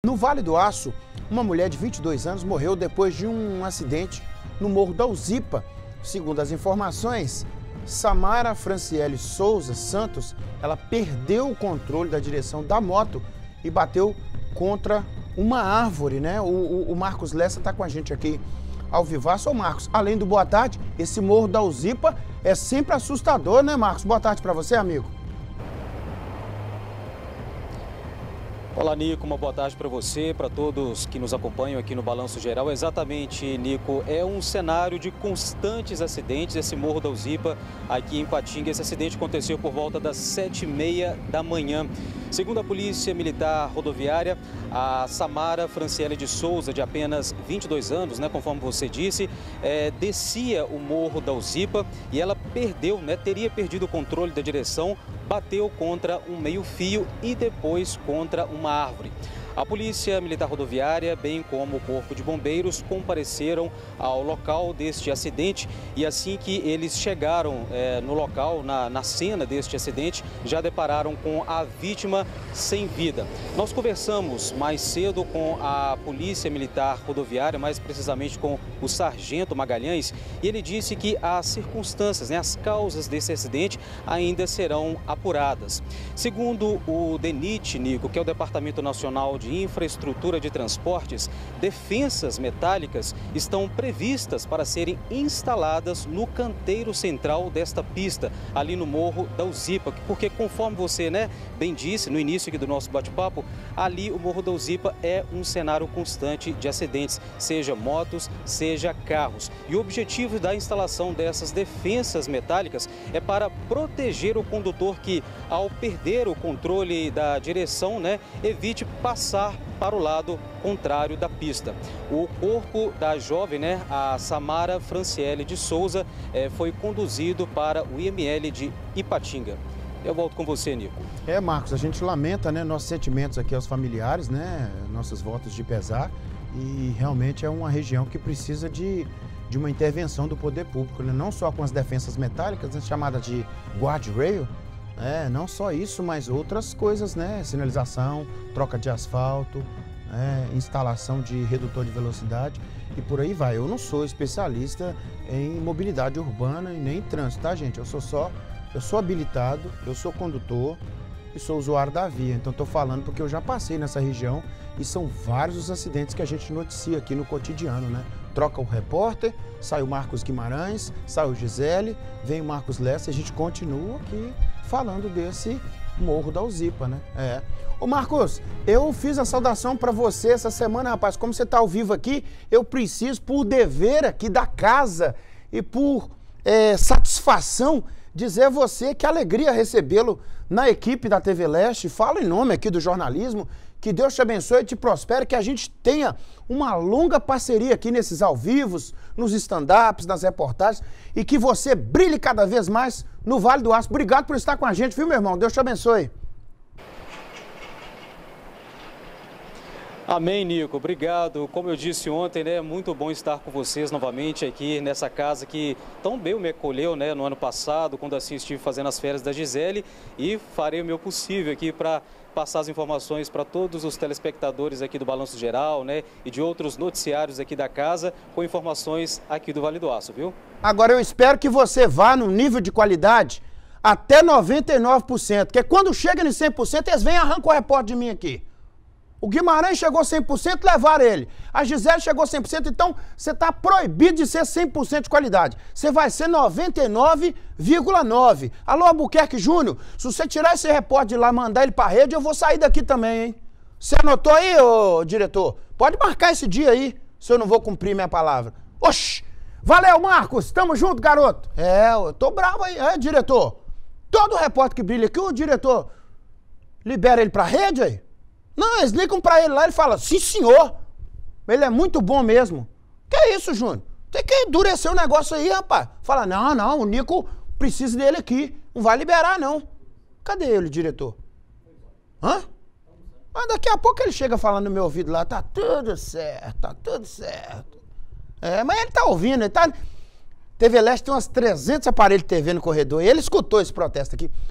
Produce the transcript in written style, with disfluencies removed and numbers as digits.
No Vale do Aço, uma mulher de 22 anos morreu depois de um acidente no Morro da Uzipa. Segundo as informações, Samara Franciele Souza Santos, ela perdeu o controle da direção da moto e bateu contra uma árvore, né? O Marcos Lessa está com a gente aqui ao vivaço. Ô Marcos, além do boa tarde, esse Morro da Uzipa é sempre assustador, né, Marcos? Boa tarde para você, amigo. Olá, Nico, uma boa tarde para você, para todos que nos acompanham aqui no Balanço Geral. Exatamente, Nico, é um cenário de constantes acidentes, esse Morro da Uzipa aqui em Ipatinga. Esse acidente aconteceu por volta das 7h30 da manhã. Segundo a Polícia Militar Rodoviária, a Samara Franciele de Souza, de apenas 22 anos, né, conforme você disse, descia o Morro da Uzipa e ela perdeu, né, teria perdido o controle da direção, bateu contra um meio-fio e depois contra uma árvore. A Polícia Militar Rodoviária, bem como o Corpo de Bombeiros, compareceram ao local deste acidente e assim que eles chegaram no local, na cena deste acidente, já depararam com a vítima sem vida. Nós conversamos mais cedo com a Polícia Militar Rodoviária, mais precisamente com o Sargento Magalhães, e ele disse que as circunstâncias, né, as causas desse acidente ainda serão apuradas. Segundo o DENIT, Nico, que é o Departamento Nacional de Infraestrutura de Transportes, defensas metálicas estão previstas para serem instaladas no canteiro central desta pista, ali no Morro da Uzipa, porque conforme você, né, bem disse no início aqui do nosso bate-papo, ali o Morro da Uzipa é um cenário constante de acidentes, seja motos, seja carros. E o objetivo da instalação dessas defensas metálicas é para proteger o condutor que, ao perder o controle da direção, né, evite passar para o lado contrário da pista. O corpo da jovem, né, a Samara Franciele de Souza, foi conduzido para o IML de Ipatinga. Eu volto com você, Nico. Marcos, a gente lamenta, né, nossos sentimentos aqui aos familiares, né, nossos votos de pesar, e realmente é uma região que precisa de uma intervenção do poder público, né, não só com as defensas metálicas, né, chamadas de guardrail, não só isso, mas outras coisas, né? Sinalização, troca de asfalto, instalação de redutor de velocidade e por aí vai. Eu não sou especialista em mobilidade urbana e nem em trânsito, tá, gente? Eu sou habilitado, eu sou condutor e sou usuário da via. Então estou falando porque eu já passei nessa região e são vários os acidentes que a gente noticia aqui no cotidiano, né? Troca o repórter, sai o Marcos Guimarães, sai o Gisele, vem o Marcos Lessa e a gente continua aqui falando desse Morro da Uzipa, né? Ô Marcos, eu fiz a saudação para você essa semana, rapaz. Como você tá ao vivo aqui, eu preciso, por dever aqui da casa e por satisfação, dizer a você que alegria recebê-lo na equipe da TV Leste. Falo em nome aqui do jornalismo. Que Deus te abençoe e te prospere, que a gente tenha uma longa parceria aqui nesses ao vivos, nos stand-ups, nas reportagens e que você brilhe cada vez mais no Vale do Aço. Obrigado por estar com a gente, viu, meu irmão? Deus te abençoe. Amém, Nico. Obrigado. Como eu disse ontem, né, é muito bom estar com vocês novamente aqui nessa casa que tão bem me acolheu, né, no ano passado, quando assim estive fazendo as férias da Gisele, e farei o meu possível aqui para passar as informações para todos os telespectadores aqui do Balanço Geral, né, e de outros noticiários aqui da casa, com informações aqui do Vale do Aço, viu? Agora eu espero que você vá no nível de qualidade até 99%, porque quando chega em 100%, eles vêm e arrancam o repórter de mim aqui. O Guimarães chegou 100%, levaram ele. A Gisele chegou 100%, então você está proibido de ser 100% de qualidade. Você vai ser 99,9%. Alô, Albuquerque Júnior, se você tirar esse repórter de lá e mandar ele para a rede, eu vou sair daqui também, hein? Você anotou aí, ô diretor? Pode marcar esse dia aí, se eu não vou cumprir minha palavra. Oxi! Valeu, Marcos! Tamo junto, garoto! Eu tô bravo aí, diretor? Todo repórter que brilha aqui, o diretor libera ele para a rede aí? Não, eles ligam pra ele lá, ele fala, sim senhor, ele é muito bom mesmo. Que isso, Júnior? Tem que endurecer o negócio aí, rapaz. Fala, não, o Nico precisa dele aqui, não vai liberar não. Cadê ele, diretor? Hã? Mas daqui a pouco ele chega falando no meu ouvido lá, tá tudo certo, tá tudo certo. Mas ele tá ouvindo, ele tá... TV Leste tem umas 300 aparelhos de TV no corredor e ele escutou esse protesto aqui.